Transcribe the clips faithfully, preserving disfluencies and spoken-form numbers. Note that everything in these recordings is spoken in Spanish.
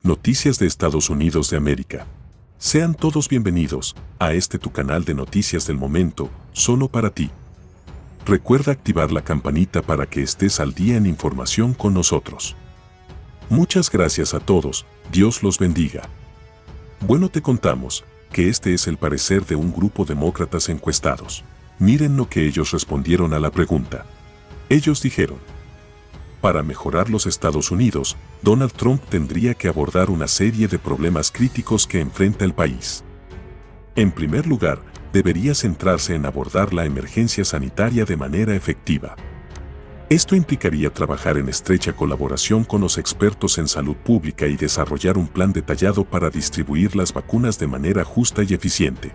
Noticias de Estados Unidos de América. Sean todos bienvenidos a este tu canal de noticias del momento, solo para ti. Recuerda activar la campanita para que estés al día en información con nosotros. Muchas gracias a todos, Dios los bendiga. Bueno, te contamos que este es el parecer de un grupo de demócratas encuestados. Miren lo que ellos respondieron a la pregunta. Ellos dijeron: para mejorar los Estados Unidos, Donald Trump tendría que abordar una serie de problemas críticos que enfrenta el país. En primer lugar, debería centrarse en abordar la emergencia sanitaria de manera efectiva. Esto implicaría trabajar en estrecha colaboración con los expertos en salud pública y desarrollar un plan detallado para distribuir las vacunas de manera justa y eficiente.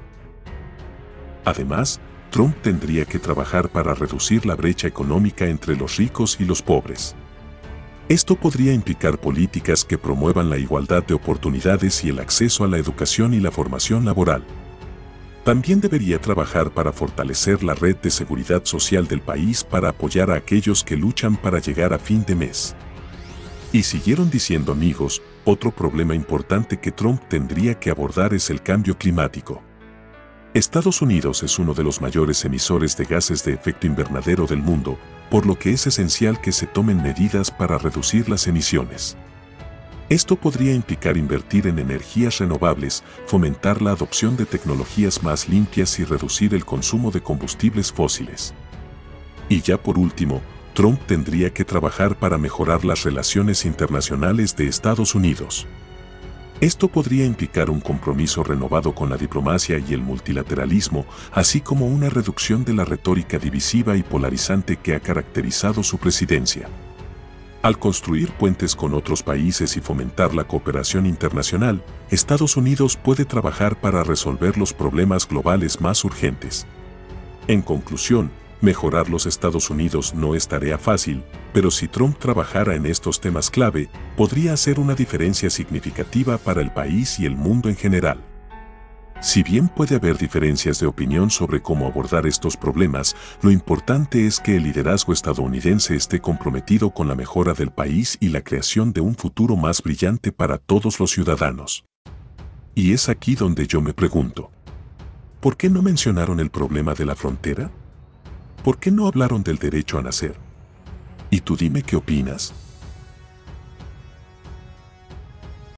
Además, Trump tendría que trabajar para reducir la brecha económica entre los ricos y los pobres. Esto podría implicar políticas que promuevan la igualdad de oportunidades y el acceso a la educación y la formación laboral. También debería trabajar para fortalecer la red de seguridad social del país para apoyar a aquellos que luchan para llegar a fin de mes. Y siguieron diciendo, amigos, otro problema importante que Trump tendría que abordar es el cambio climático. Estados Unidos es uno de los mayores emisores de gases de efecto invernadero del mundo, por lo que es esencial que se tomen medidas para reducir las emisiones. Esto podría implicar invertir en energías renovables, fomentar la adopción de tecnologías más limpias y reducir el consumo de combustibles fósiles. Y ya por último, Trump tendría que trabajar para mejorar las relaciones internacionales de Estados Unidos. Esto podría implicar un compromiso renovado con la diplomacia y el multilateralismo, así como una reducción de la retórica divisiva y polarizante que ha caracterizado su presidencia. Al construir puentes con otros países y fomentar la cooperación internacional, Estados Unidos puede trabajar para resolver los problemas globales más urgentes. En conclusión, mejorar los Estados Unidos no es tarea fácil, pero si Trump trabajara en estos temas clave, podría hacer una diferencia significativa para el país y el mundo en general. Si bien puede haber diferencias de opinión sobre cómo abordar estos problemas, lo importante es que el liderazgo estadounidense esté comprometido con la mejora del país y la creación de un futuro más brillante para todos los ciudadanos. Y es aquí donde yo me pregunto: ¿por qué no mencionaron el problema de la frontera? ¿Por qué no hablaron del derecho a nacer? Y tú dime qué opinas.